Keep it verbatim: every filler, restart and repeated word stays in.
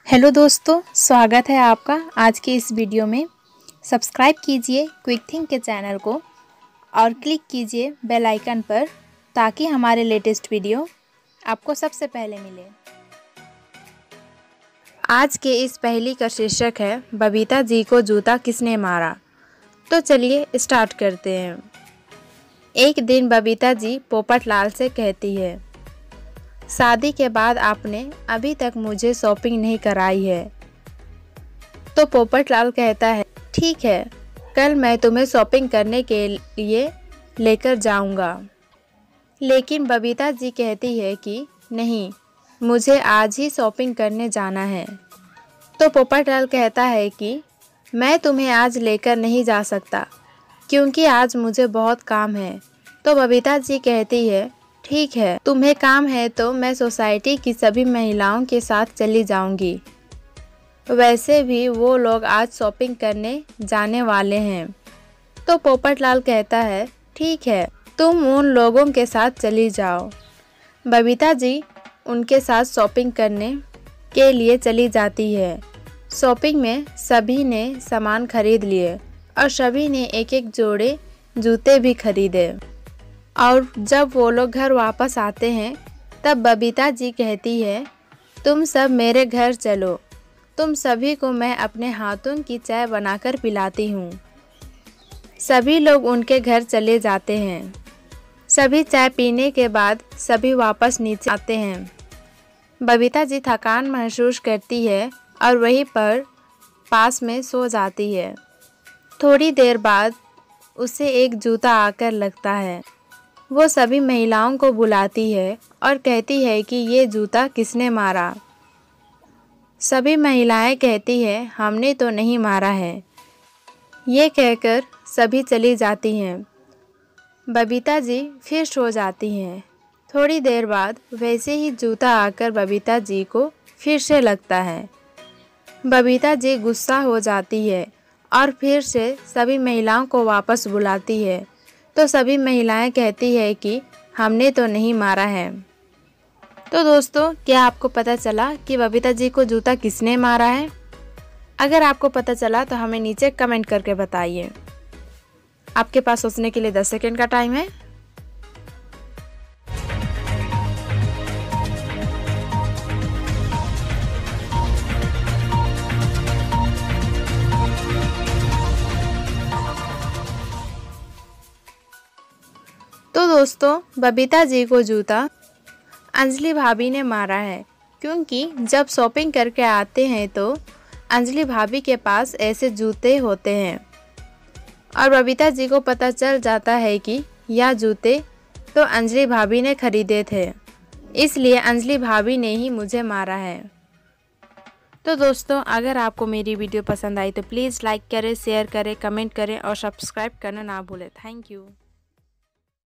Hello दोस्तों, स्वागत है आपका आज के इस वीडियो में। सब्सक्राइब कीजिए क्विक थिंक के चैनल को और क्लिक कीजिए बेल आइकन पर ताकि हमारे लेटेस्ट वीडियो आपको सबसे पहले मिले। आज के इस पहेली का शीर्षक है बबीता जी को जूता किसने मारा। तो चलिए स्टार्ट करते हैं। एक दिन बबीता जी पोपटलाल से कहती है, शादी के बाद आपने अभी तक मुझे शॉपिंग नहीं कराई है। तो पोपटलाल कहता है, ठीक है, कल मैं तुम्हें शॉपिंग करने के लिए लेकर जाऊंगा। लेकिन बबीता जी कहती है कि नहीं, मुझे आज ही शॉपिंग करने जाना है। तो पोपटलाल कहता है कि मैं तुम्हें आज लेकर नहीं जा सकता क्योंकि आज मुझे बहुत काम है। तो बबीता जी कहती है, ठीक है, तुम्हें काम है तो मैं सोसाइटी की सभी महिलाओं के साथ चली जाऊंगी। वैसे भी वो लोग आज शॉपिंग करने जाने वाले हैं। तो पोपटलाल कहता है, ठीक है, तुम उन लोगों के साथ चली जाओ। बबीता जी उनके साथ शॉपिंग करने के लिए चली जाती है। शॉपिंग में सभी ने सामान खरीद लिए और सभी ने एक एक जोड़े जूते भी खरीदे। और जब वो लोग घर वापस आते हैं तब बबीता जी कहती है, तुम सब मेरे घर चलो, तुम सभी को मैं अपने हाथों की चाय बनाकर पिलाती हूँ। सभी लोग उनके घर चले जाते हैं। सभी चाय पीने के बाद सभी वापस नीचे आते हैं। बबीता जी थकान महसूस करती है और वहीं पर पास में सो जाती है। थोड़ी देर बाद उसे एक जूता आकर लगता है। वो सभी महिलाओं को बुलाती है और कहती है कि ये जूता किसने मारा। सभी महिलाएं कहती हैं, हमने तो नहीं मारा है। ये कहकर सभी चली जाती हैं। बबीता जी फिर सो जाती हैं। थोड़ी देर बाद वैसे ही जूता आकर बबीता जी को फिर से लगता है। बबीता जी गुस्सा हो जाती है और फिर से सभी महिलाओं को वापस बुलाती है। तो सभी महिलाएं कहती है कि हमने तो नहीं मारा है। तो दोस्तों, क्या आपको पता चला कि बबीता जी को जूता किसने मारा है? अगर आपको पता चला तो हमें नीचे कमेंट करके बताइए। आपके पास सोचने के लिए दस सेकंड का टाइम है। तो दोस्तों, बबीता जी को जूता अंजलि भाभी ने मारा है क्योंकि जब शॉपिंग करके आते हैं तो अंजलि भाभी के पास ऐसे जूते होते हैं और बबीता जी को पता चल जाता है कि यह जूते तो अंजलि भाभी ने खरीदे थे, इसलिए अंजलि भाभी ने ही मुझे मारा है। तो दोस्तों, अगर आपको मेरी वीडियो पसंद आई तो प्लीज़ लाइक करें, शेयर करें, कमेंट करें और सब्सक्राइब करना ना भूलें। Thank you.